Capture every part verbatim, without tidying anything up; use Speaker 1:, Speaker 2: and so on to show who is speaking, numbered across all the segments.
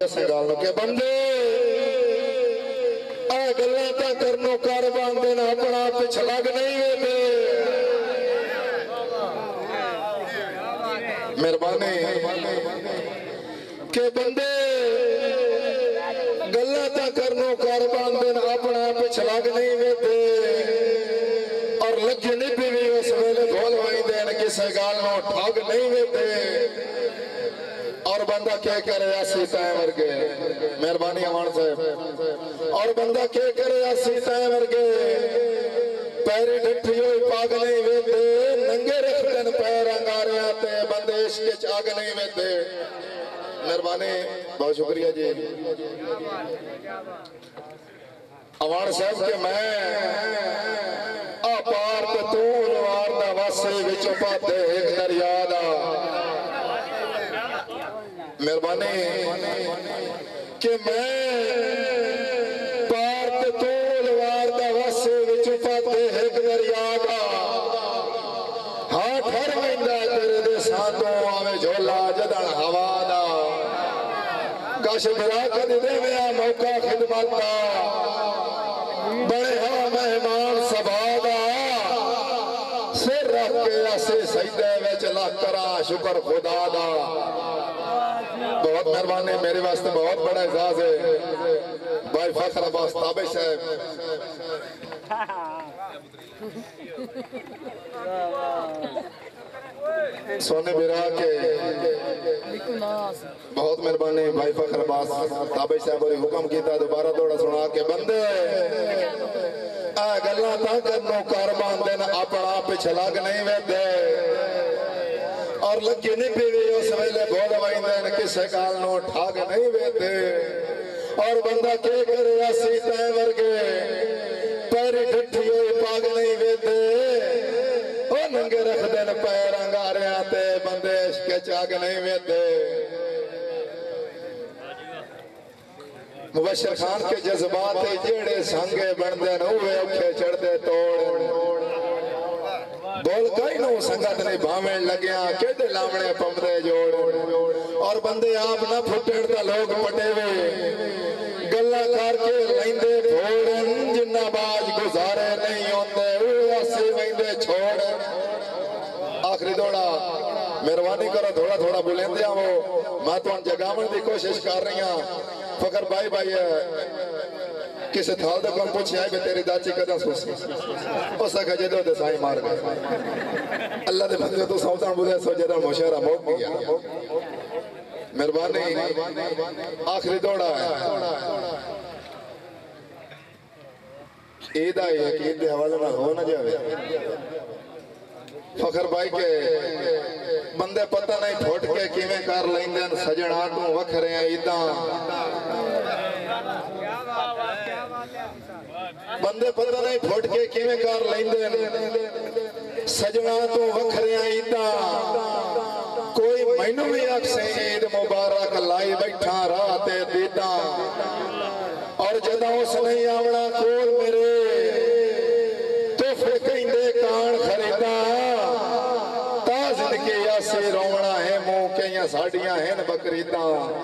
Speaker 1: दसा गल के बंदे आ गल्लां तां करनो कर बांधे ना अपना पिछ लग नहीं वेंदे मेहरबानी के बंदे गल्लां तां करनो कर बांधे ना अपना पिछ लग नहीं वेंदे और लगे नहीं भी उस वेले बोल वहींदे ने किसे गल नो ठग नहीं वेंदे और बंदा क्या करे आसी तय वर्गे मेहरबानी अमान साहब और बंदा क्या करे आसी तय वर्गे पैरी डिठी हुई पाग नहीं वेंदे नंगे रखदन पैर अंगारियां ते बंदे इश्क च आग नहीं वेंदे मेहरबानी बहुत शुक्रिया जी अमान साहब के मैं आ पार ते तू लवार दा वासे विच पाते एक दरिया दा मेहरबानी कि मैं पार ते तू लवार दा वासे विच पाते एक दरिया दा हाँ ठर वैंदा तेरे दे साथों आवे झोला जदन हवा दा कश बिरा कद देविया मौका खिदमत दा बड़े हाँ मेहमान सभा दा सिर रख के असे सजदे विच लग करा शुक्र खुदा दा बहुत मेहरबानी मेरे वास्ते बहुत बड़ा एजाज है भाई फखर अब्बास ताबिश साहब सोने बिरा के बहुत मेहरबानी भाई फखर अब्बास ताबिश साहब ने हुक्म किया दोबारा दौड़ा सुना के बंदे आ गल्लां तां करनो कर बांधे न अपना पिछ लग नहीं वेंदे और लगे नहीं पीवी उस वेले बोल वहींदे किसे गल नो ठग नहीं वेंदे और बंदा के करे असी तय वर्गे पैरी डिठी हुई पाग नहीं वेंदे ओ नंगे रखदे न पैर अंगारियां ते बंदे इश्क च आग नहीं वेंदे मुबशर खान के जज्बात जेड़े संगे बनदे न उवे औखे चढ़दे तोड़ बोल कई नो संगत ने भावें लग्या केडे लावणे पमदे जोड़ और बंदे आप ना फुटण दा लोग पटेवे गल्ला करके लैंदे फोड़न जिन्ना बाज गुजारे नहीं होंदे ओ असी वैंदे छोड़ आखिरी दौड़ा मेहरबानी करो थोड़ा थोड़ा बुलंदे आवो मैं तुहां जगावण दी कोशिश कर रही हां फकर भाई भाई किसे थाल दा कोन पूछया है तेरी दाची कदा सोसी उस खजे दो साई मार गए अल्लाह दे बंदे तो सौदा बुले सो जदा मुशहरा मौक गया मेहरबानी आखिरी दौड़ा है ईद आई है कि ईद हवाले ना हो ना जावे फखर भाई के बंदे पता नहीं फुट के किवें कर लैंदे सजणा तू वखरे ईदा बंदे पता नहीं फुट के किवें कर लैंदे सजना तू वखरे ईदा कोई मैनू भी आखे ईद मुबारक लाई बैठा राह ते दीदा और जदा उस नहीं आवना कोल मेरे तोहफे कहिंदे कान खरीदा ता जिंदगी आसे रोवना है मुंह कईयां साड़ियां हैं बकरीदा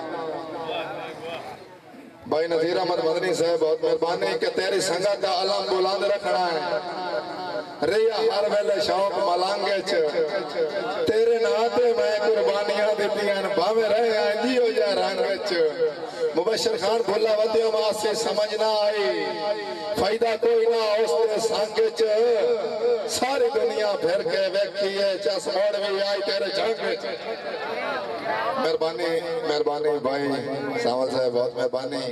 Speaker 1: भाई नज़ीर अहमद मदनी साहब बहुत मेहरबानी कि तेरी संगत का अलम बुलंद रखना है रिया हर वेले शौक मलांगे च तेरे नाते मैं कुर्बानियां दित्तियां भावे रहे जियो या रंग च मुबशर खान भुला वधियो वास्ते समझ ना आई फायदा कोई ना उसते संग च सारी दुनिया फिर के वेखी है चस मोड़ भी आई तेरे जंग च मेहरबानी मेहरबानी भाई सावल साहब बहुत मेहरबानी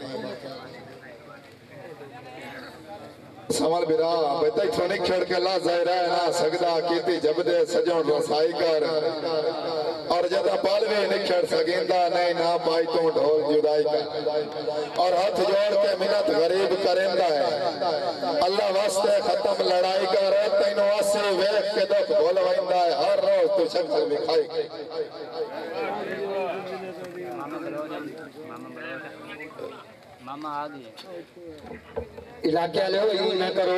Speaker 1: सवाल बिरा बेटा इथों नहीं खेड़ के ला जायरा ना सकदा कीती जबदे सजण रसाई कर और जदा पालवे नहीं खेड़ सकेंदा नहीं ना पाई तू ढोल जुदाई कर और हाथ जोड़ के मिन्नत गरीब करेंदा है अल्लाह वास्ते खत्म लड़ाई कर तैनू आसे वेख के दुख भूल वैंदा है हर रोज तू शक्ल विखाई मामा आ गए इलाके वाले हो ना करो।